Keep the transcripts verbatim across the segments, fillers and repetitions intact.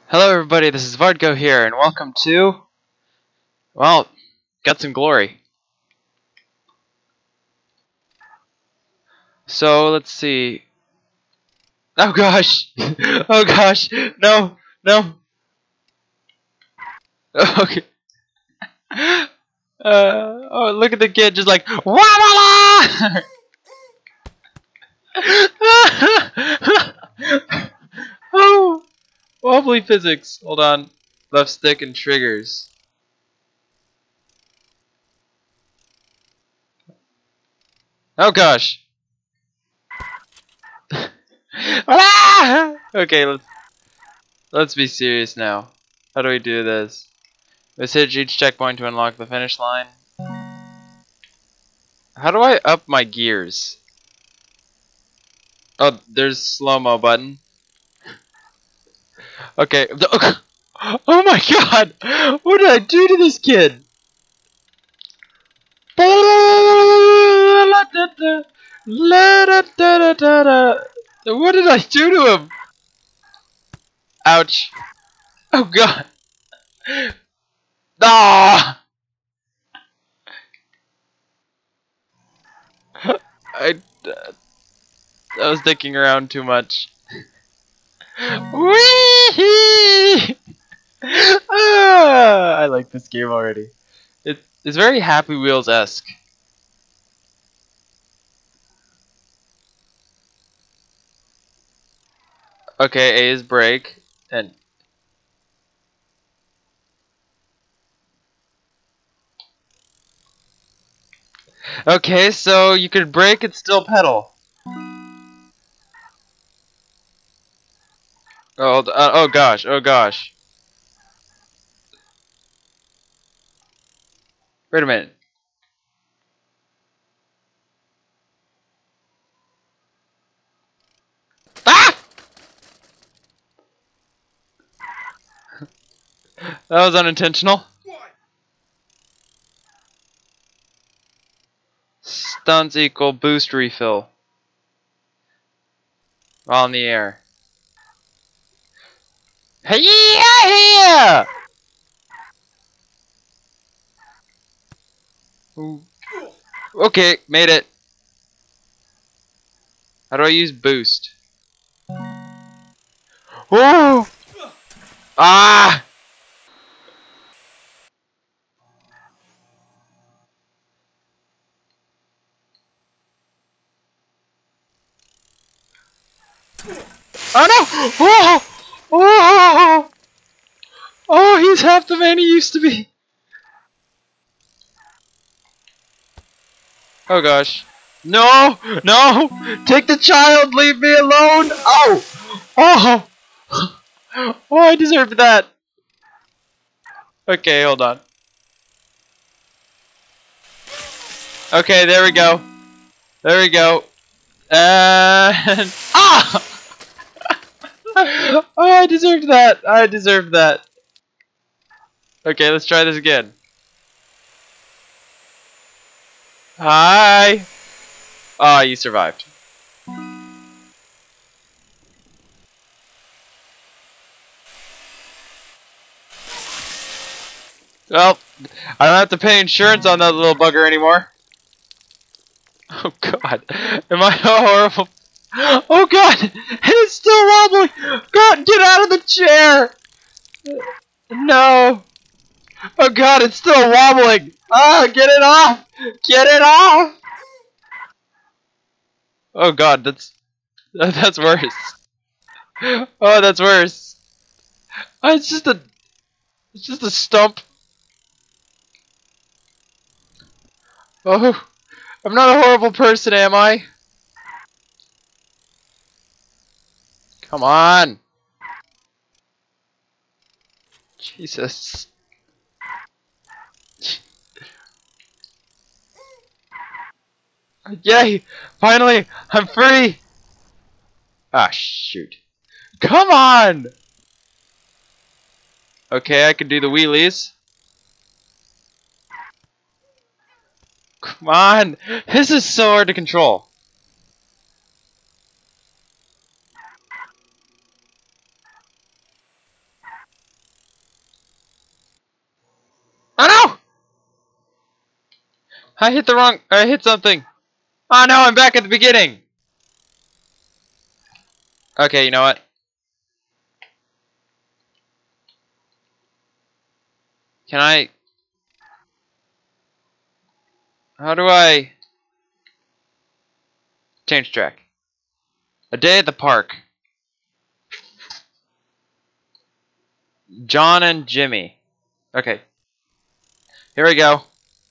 Hello everybody, this is Vardgo here, and welcome to, well, got some glory. So, let's see. Oh gosh! Oh gosh! No! No! Okay. Uh, oh, look at the kid just like, Wah-la-la! Oh! Wobbly physics. Hold on. Left stick and triggers. Oh gosh! Ah! Okay, let's let's be serious now. How do we do this? Let's hit each checkpoint to unlock the finish line. How do I up my gears? Oh, there's slow-mo button. Okay. Oh my god! What did I do to this kid? What did I do to him? Ouch. Oh god. Ah! I, uh, I was dicking around too much. Wee! Ah, I like this game already. It, it's very Happy Wheels-esque. Okay, A is brake, and okay, so you could brake and still pedal. Oh, uh, oh gosh, oh gosh. Wait a minute. Ah! That was unintentional. Stunts equal boost refill. While in the air. Hey yeah! Okay, made it. How do I use boost? Whoa! Ah! Oh no! Oh! Oh! Oh, he's half the man he used to be. Oh gosh. No! No! Take the child! Leave me alone! Oh! Oh! Oh, I deserved that! Okay, hold on. Okay, there we go. There we go. And... Ah! Oh, I deserved that! I deserved that. Okay, let's try this again. Hi! Ah, oh, you survived. Well, I don't have to pay insurance on that little bugger anymore. Oh god, am I horrible? Oh god, it's still wobbling! God, get out of the chair! No! Oh god, it's still wobbling! Ah, get it off! Get it off! Oh god, that's that's worse. Oh, that's worse. Oh, it's just a it's just a stump. Oh, I'm not a horrible person, am I? Come on. Jesus. Yay! Finally, I'm free! Ah, shoot. Come on! Okay, I can do the wheelies. Come on! This is so hard to control. I hit the wrong. I hit something. Oh no! I'm back at the beginning. Okay, you know what? Can I? How do I change track? A day at the park. John and Jimmy. Okay. Here we go.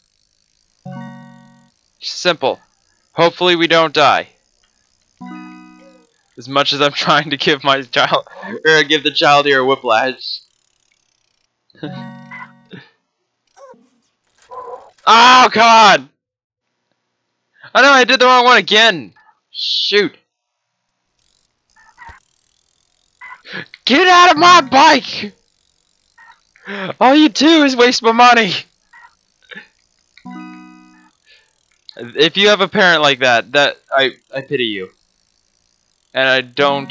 Simple. Hopefully we don't die. As much as I'm trying to give my child, or give the child here a whiplash. Oh God! Oh no, I did the wrong one again. Shoot! Get out of my bike! All you do is waste my money. If you have a parent like that, that I I pity you. And I don't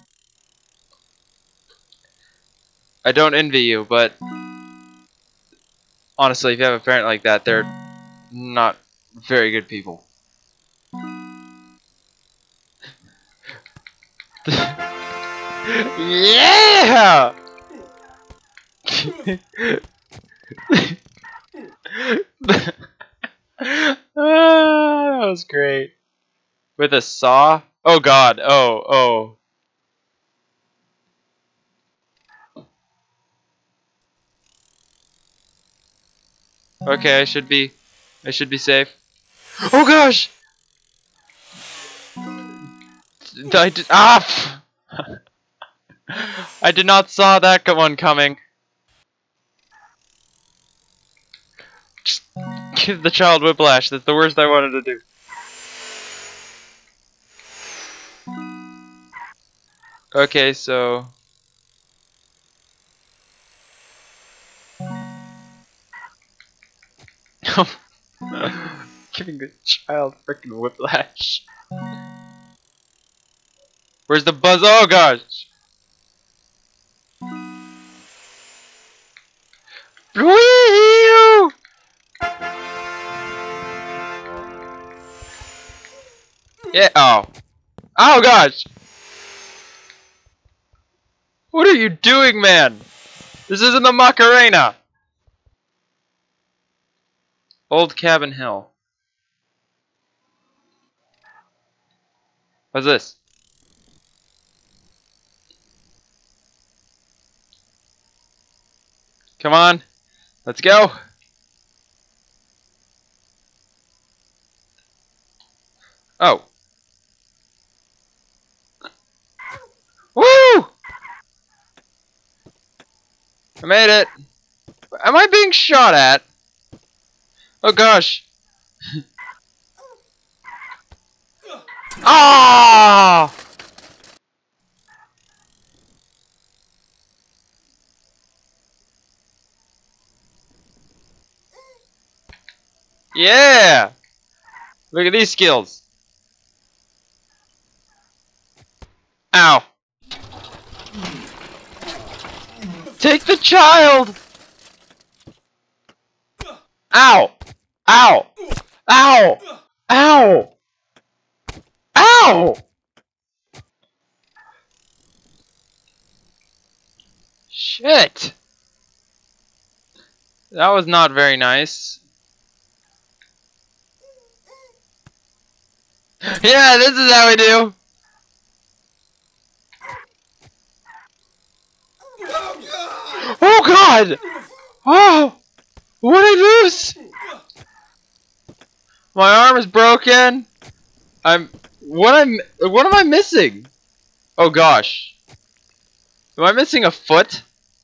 I don't envy you, but honestly, if you have a parent like that, they're not very good people. Yeah! Ah, that was great. With a saw? Oh God! Oh oh. Okay, I should be, I should be safe. Oh gosh! I did, ah! I did not saw that one coming. Just give the child whiplash. That's the worst I wanted to do. Okay, so giving the child freaking whiplash. Where's the buzz? Oh gosh! Whee! Yeah. Oh. Oh gosh! What are you doing, man? This isn't the Macarena. Old Cabin Hill. What's this? Come on. Let's go. Oh. Woo! I made it. Am I being shot at? Oh gosh. Ah! Yeah! Look at these skills. Ow. Take the child! Ow! Ow! Ow! Ow! Ow! Shit! That was not very nice. Yeah, this is how we do. Oh God! Oh! What did I lose? My arm is broken. I'm. What I'm. What am I missing? Oh gosh. Am I missing a foot?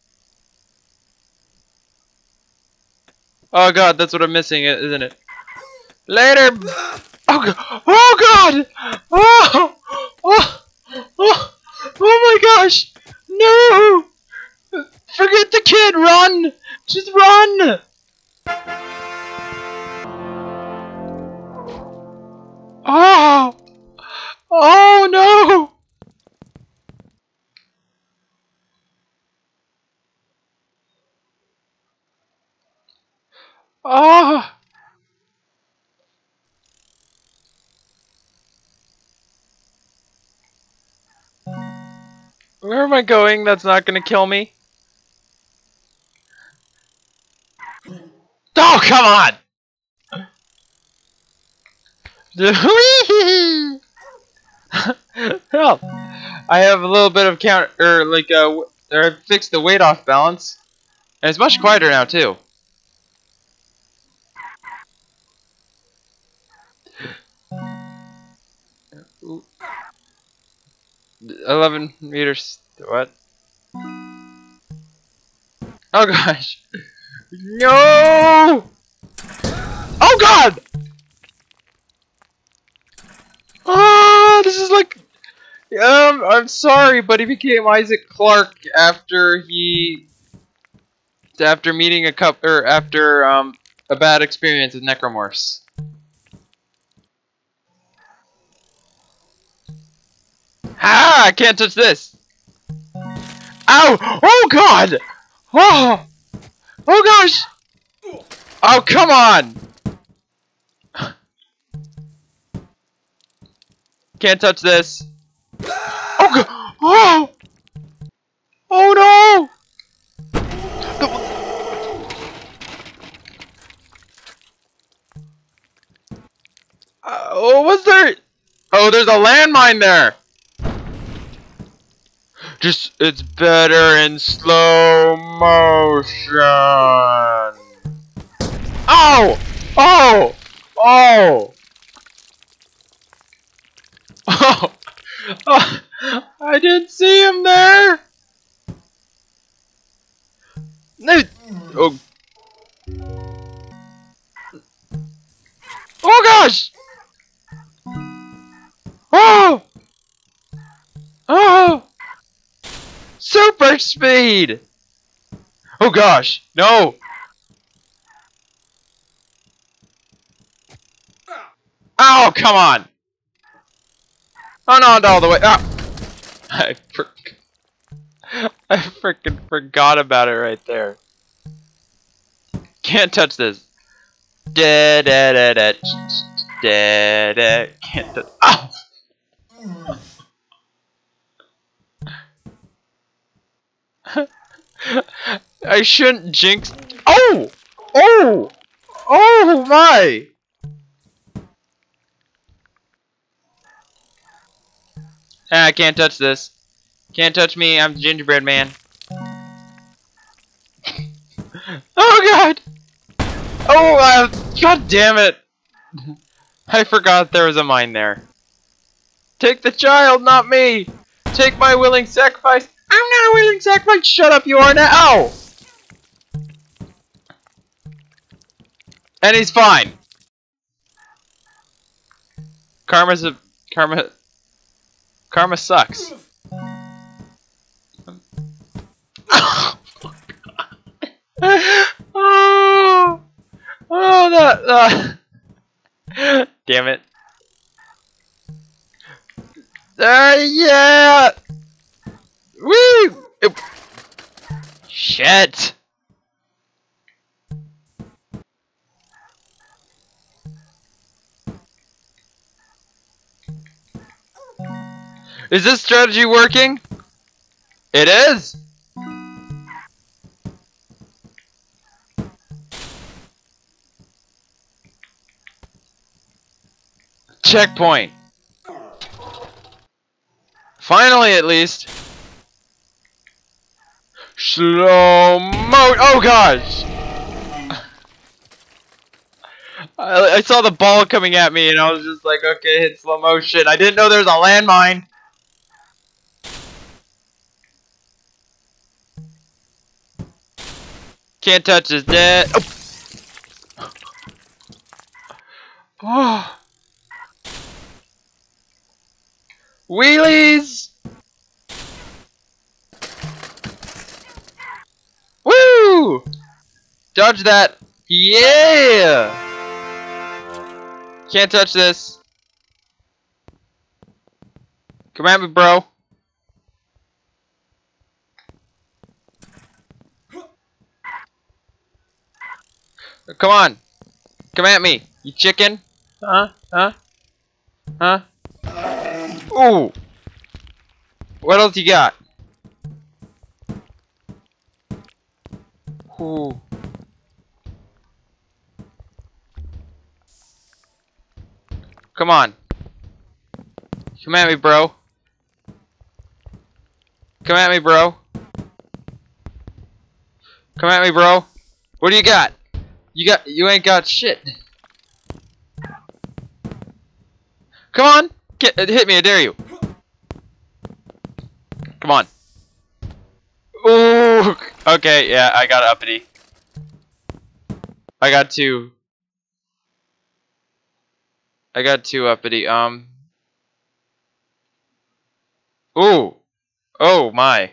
Oh God, that's what I'm missing, isn't it? Later. Oh God! Oh God! Oh! Oh! Oh! Oh my gosh! No! Forget the kid! Run! Just run! Oh! Oh no! Oh! Where am I going? That's not gonna kill me. Oh, come on! Hell, I have a little bit of counter, or like, uh, or I fixed the weight off balance, and it's much quieter now too. Eleven meters. What? Oh gosh! No! Oh god! Oh, this is like. Um, I'm sorry, but he became Isaac Clarke after he, after meeting a cup, or after um a bad experience with necromorphs. Ah! I can't touch this. Ow! Oh god! Oh! Oh gosh! Oh come on! Can't touch this. Oh god! Oh! Oh no! Uh, oh, what's there? Oh, there's a landmine there. Just, it's better in slow motion. Oh! Oh! Oh! Oh! Oh! I didn't see him there. No! Oh! Oh gosh! Oh! Oh! Super speed! Oh gosh! No! Oh, come on! Oh, not all the way. Ah! I for I freaking forgot about it right there. Can't touch this. Da da da da da da. Can't touch. Oh! I shouldn't jinx. Oh! Oh! Oh my! Ah, I can't touch this. Can't touch me. I'm the gingerbread man. Oh god! Oh, uh, god damn it! I forgot there was a mine there. Take the child, not me! Take my willing sacrifice. I'm not a willing sacrifice. Shut up, you are now. Ow! And he's fine. Karma's a karma. Karma sucks. Oh, oh, that. Uh. Damn it. Uh, yeah. Woo! Shit. Is this strategy working? It is. Checkpoint. Finally, at least. Slow mo. Oh gosh. I, I saw the ball coming at me and I was just like, okay, hit slow motion. I didn't know there was a landmine. Can't touch his dead. Oh. Oh. Wheelies. Woo! Dodge that. Yeah. Can't touch this. Come at me, bro. Come on. Come at me, you chicken. Huh? Huh? Huh? Ooh. What else you got? Ooh. Come on. Come at me, bro. Come at me, bro. Come at me, bro. What do you got? You got you ain't got shit. Come on. Get hit me, I dare you. Come on. Ooh. Okay, yeah, I got uppity. I got two. I got two uppity. Um. Ooh. Oh my.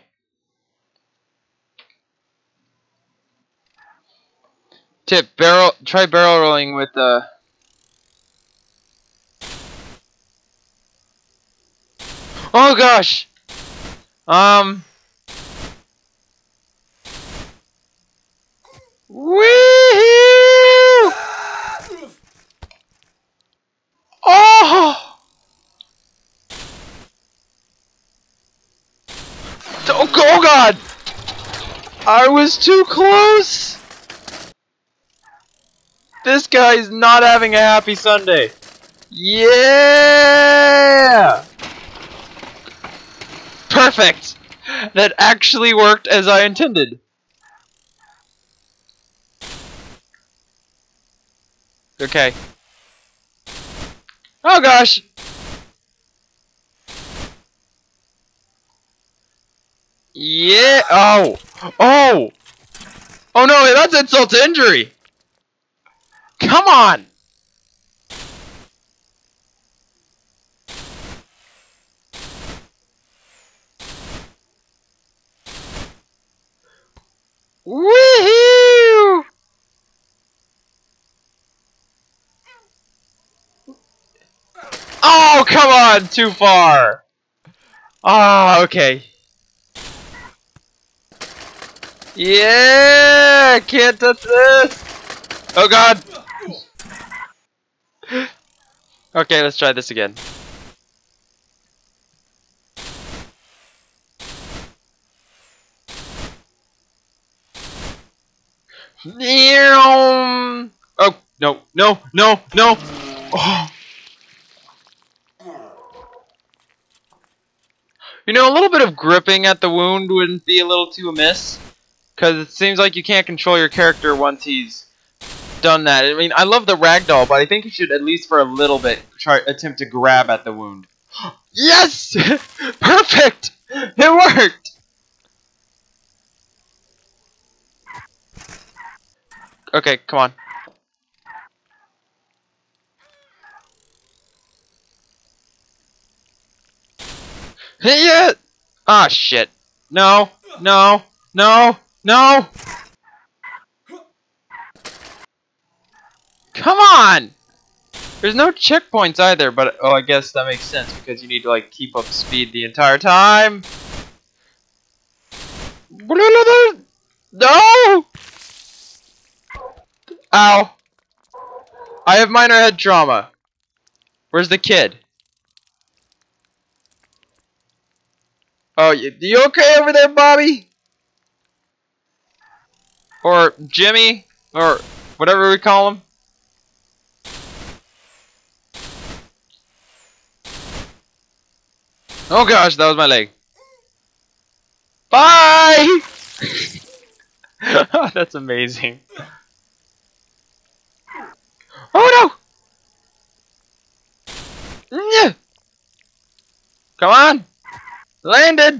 Tip barrel. Try barrel rolling with uh. Oh gosh. Um. Wee-hoo! Oh! Oh, oh God! I was too close. This guy's not having a happy Sunday. Yeah! Perfect! That actually worked as I intended. Okay. Oh gosh! Yeah! Oh! Oh! Oh no, that's insult to injury! Come on! Woohoo! Oh, come on! Too far! Oh, okay. Yeah! Can't touch this! Oh god! Okay, let's try this again. Oh, no, no, no, no! Oh. You know, a little bit of gripping at the wound wouldn't be a little too amiss. Because it seems like you can't control your character once he's done that. I mean, I love the ragdoll, but I think you should, at least for a little bit, try attempt to grab at the wound. Yes! Perfect! It worked! Okay, come on. Yeah! Ah, shit. No, no, no, no! Come on! There's no checkpoints either, but oh, I guess that makes sense because you need to like keep up speed the entire time. No! Ow! I have minor head trauma. Where's the kid? Oh, you, you okay over there, Bobby? Or Jimmy? Or whatever we call him? Oh gosh, that was my leg. Bye! That's amazing. Oh no! Yeah. Come on! Landed!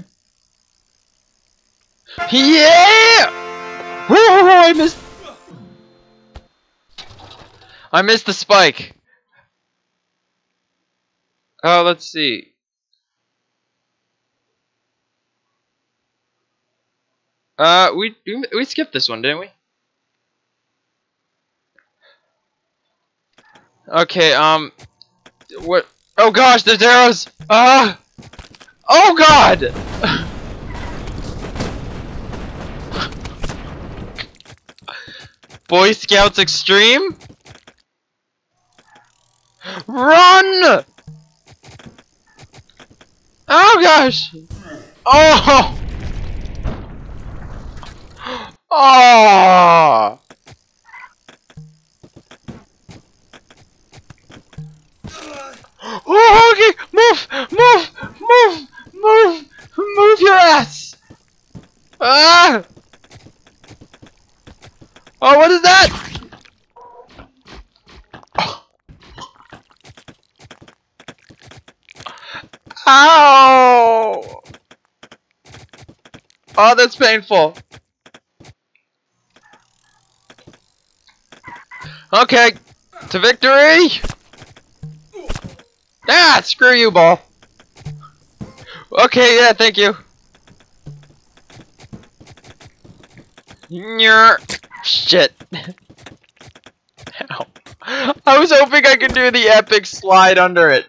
Yeah! Oh, I missed. I missed the spike. Oh, let's see. Uh, we we, we skipped this one, didn't we? Okay. Um. What? Oh gosh, there's arrows. Ah. Oh god. Boy Scouts Extreme. Run! Oh gosh! Oh! Oh! Ah! Oh, what is that? Ow! Oh, that's painful. Okay, to victory! Ah, screw you, ball. Okay, yeah, thank you. Nyeh. Shit. Ow. I was hoping I could do the epic slide under it.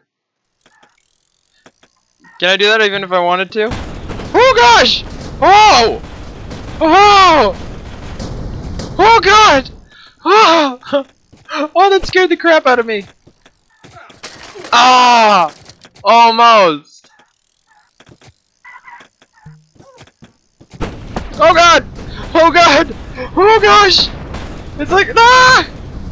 Can I do that even if I wanted to? Oh gosh! Oh! Oh! Oh god! Oh! Oh, that scared the crap out of me. Ah! Almost. Oh god! Oh god! Oh gosh! It's like ah!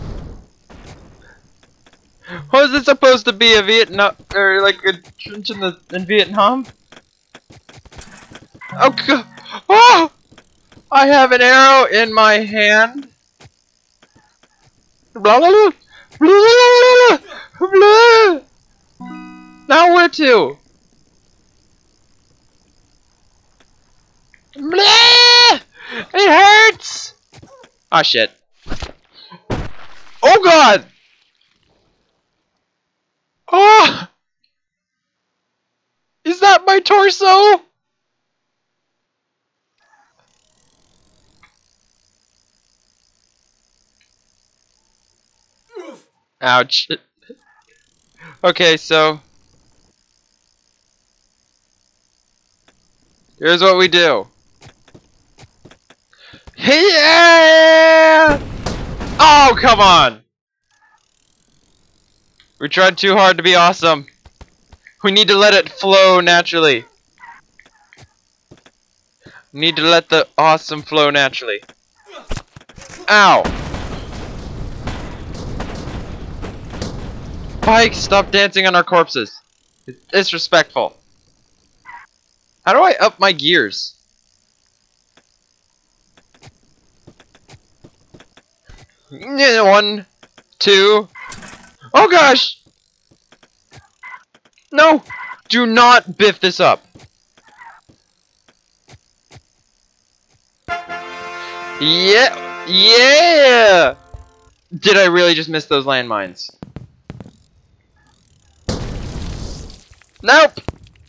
Was this supposed to be a Vietnam or like a trench in the in Vietnam? Oh god! Oh! I have an arrow in my hand. Blah blah blah blah blah blah. Now where to? Blah! It hurts. Oh shit! Oh god! Oh! Is that my torso? Ouch. Okay, so here's what we do. Yeah! Oh, come on! We tried too hard to be awesome. We need to let it flow naturally. We need to let the awesome flow naturally. Ow! Pike, stop dancing on our corpses. It's disrespectful. How do I up my gears? One, two. Oh gosh! No! Do not biff this up. Yeah! Yeah! Did I really just miss those landmines? Nope!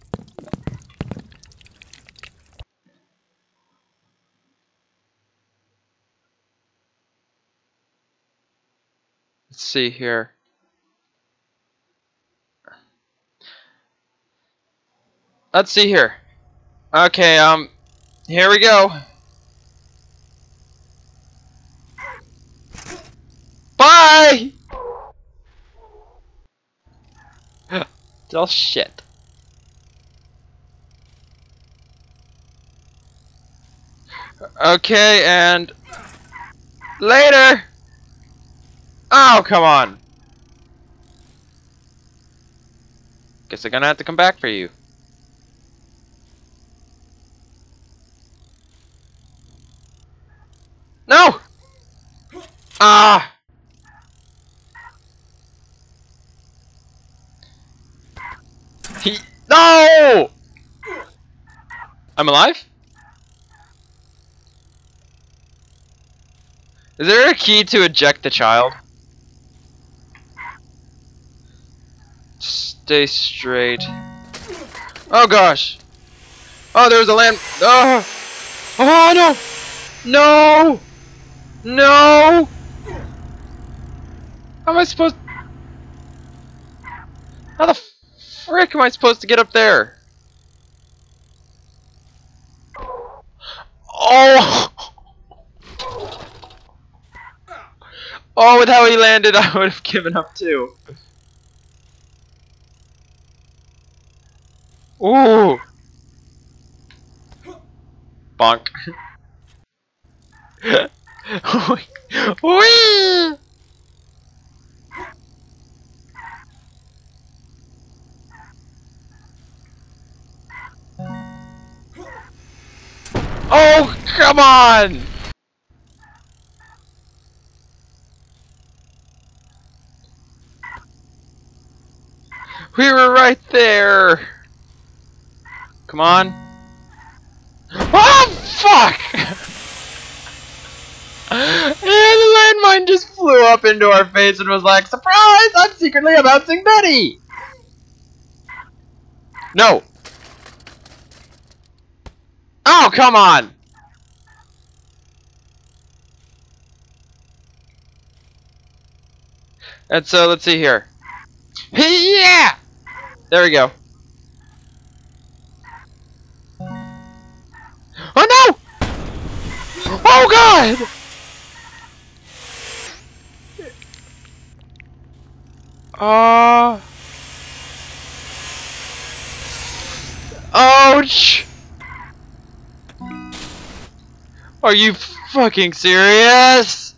Let's see here. Let's see here. Okay, um, here we go. Bye! Oh shit. Okay, and later! Oh, come on. Guess I'm gonna have to come back for you. No! Ah! He no! I'm alive? Is there a key to eject the child? Stay straight. Oh gosh! Oh, there was a land. Oh! Oh no! No! No! How am I supposed? How the frick am I supposed to get up there? Oh! Oh, with how he landed, I would have given up too. Ooh! Bonk. Whee! Oh Come on! We were right there! Come on. Oh, fuck! And the landmine just flew up into our face and was like, surprise! I'm secretly a bouncing Betty! No! Oh, come on! And so, let's see here. Yeah! There we go. Oh no! Oh god! Uh... Ouch! Are you fucking serious?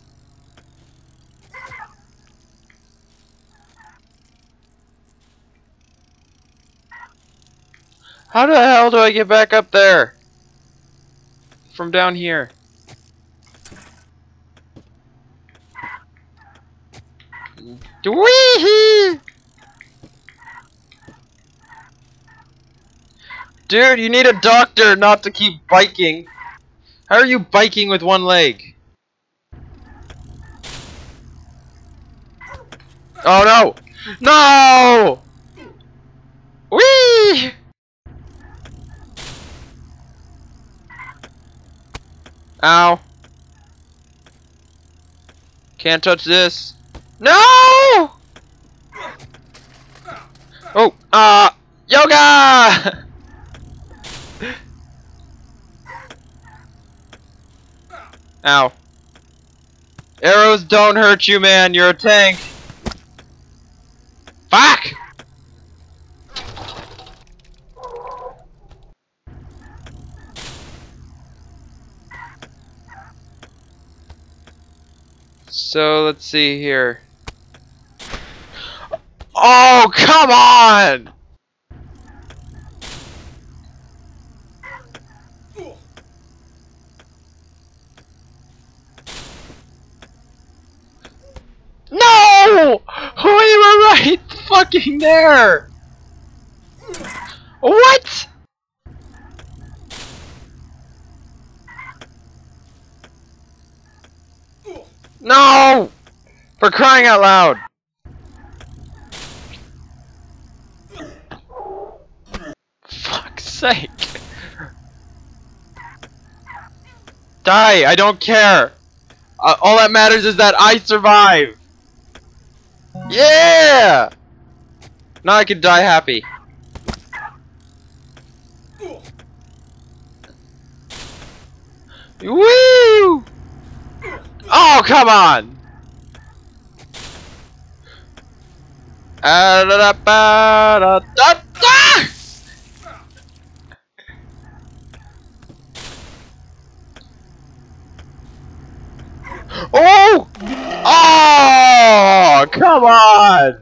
How the hell do I get back up there? From down here. Wee-hee! Dude, you need a doctor not to keep biking. How are you biking with one leg? Oh no! No! Whee! Ow. Can't touch this. No! Oh, uh, yoga! Ow. Arrows don't hurt you, man. You're a tank. Fuck! So, let's see here. Oh, come on! No! We were right fucking there! What? No! For crying out loud! Fuck's sake! Die! I don't care! Uh, all that matters is that I survive! Yeah! Now I can die happy. Woo! Oh, come on! Ah, da, da, ba, da, da, da! Oh! Oh! Come on!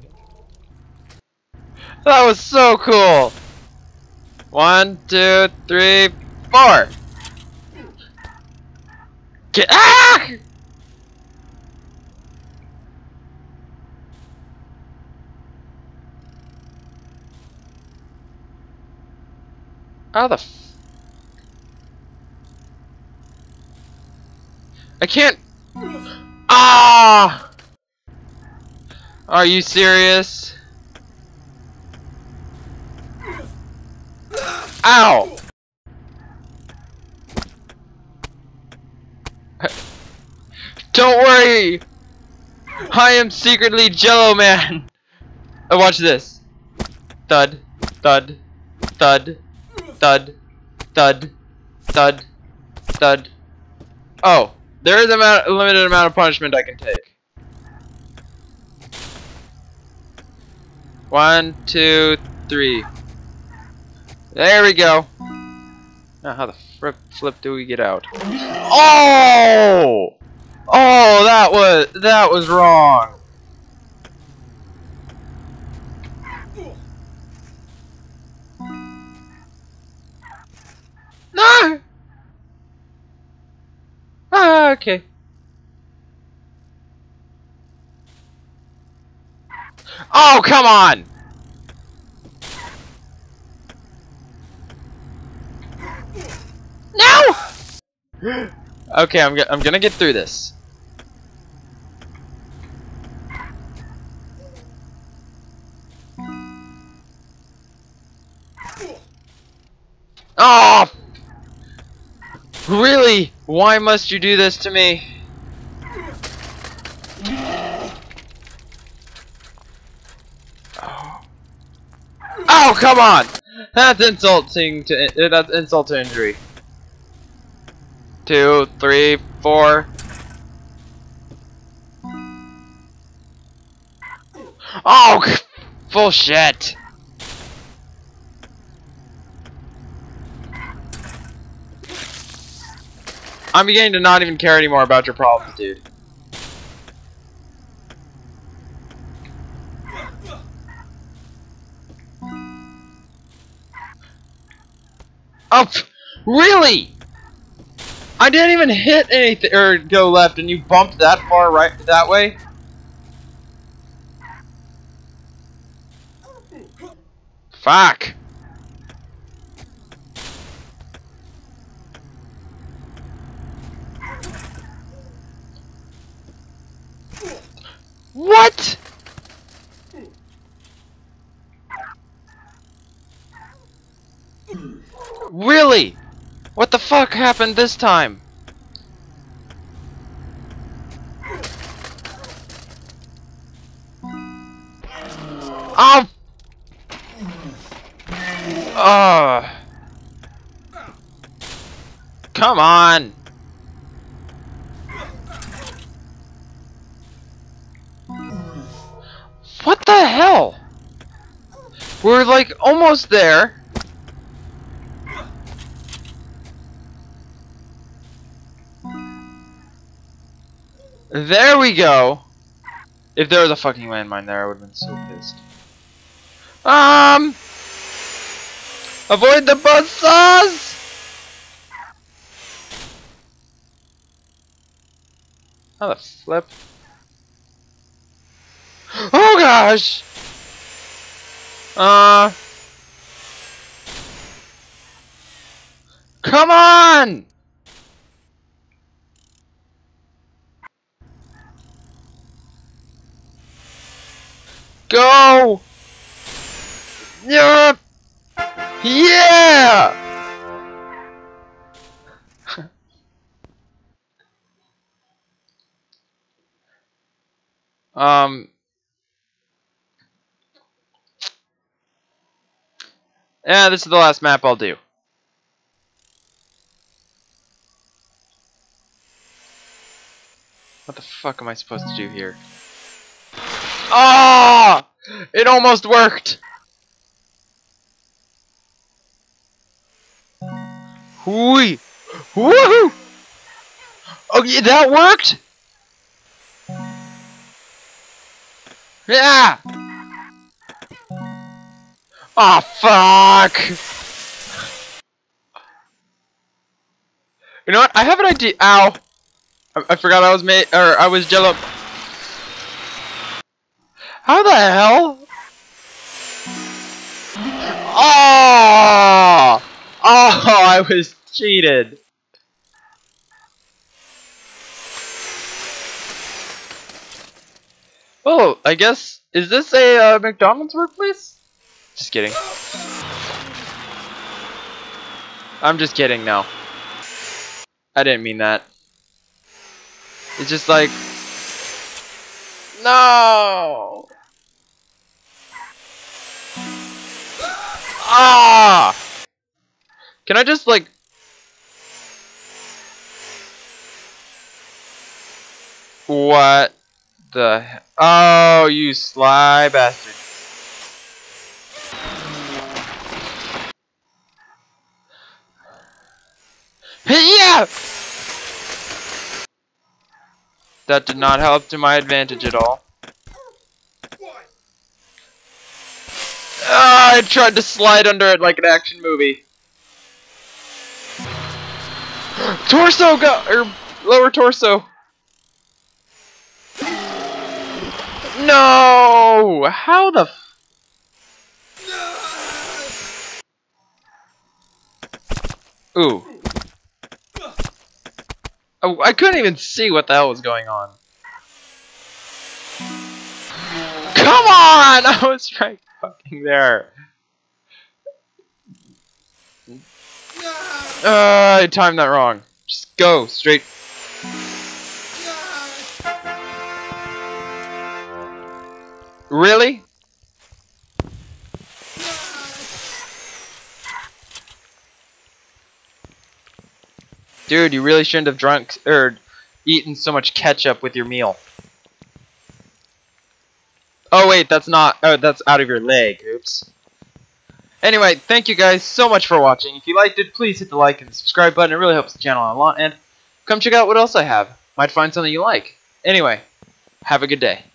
That was so cool! One, two, three, four! Get ah! How the f- I can't. Ah! Are you serious? Ow! Don't worry! I am secretly Jello Man! Oh, watch this. Thud, thud, thud, thud, thud, thud, thud. Oh, there is a amount, a limited amount of punishment I can take. One, two, three. There we go. Now, how the flip, flip do we get out? Oh! Oh, that was that was wrong. No! Okay. Oh, come on! No! Okay, I'm, I'm gonna get through this. Oh! Really? Why must you do this to me? Oh, oh come on! That's insulting to uh, that's insult to injury. Two, three, four. Oh, bullshit! I'm beginning to not even care anymore about your problems, dude. Oh, really? I didn't even hit anything or go left, and you bumped that far right that way. Fuck. What? Really? What the fuck happened this time? Oh! Oh! Come on! What the hell? We're like almost there. There we go. If there was a fucking landmine there, I would have been so pissed. Um, avoid the buzzsaws. How the flip? Oh gosh. Uh, come on. Go. Yeah. Yeah. um. Yeah, this is the last map I'll do. What the fuck am I supposed to do here? Ah! Oh, it almost worked. Whee! Woohoo! Oh yeah, that worked. Yeah. Oh fuck! You know what? I have an idea. Ow! I, I forgot I was made, or I was jello. How the hell? Oh! Oh! I was cheated. Oh, I guess is this a uh, McDonald's workplace? Just kidding. I'm just kidding. No, I didn't mean that. It's just like no. Ah! Can I just like? What the? He oh, you sly bastard! Yeah. That did not help to my advantage at all. Ah, I tried to slide under it like an action movie. Torso go er Lower torso. No! How the f- Ooh. Oh, I couldn't even see what the hell was going on. Come on! I was right fucking there. Uh, I timed that wrong. Just go straight. Really? Dude, you really shouldn't have drunk or eaten so much ketchup with your meal. Oh wait, that's not. Oh, that's out of your leg. Oops. Anyway, thank you guys so much for watching. If you liked it, please hit the like and the subscribe button. It really helps the channel out a lot. And come check out what else I have. Might find something you like. Anyway, have a good day.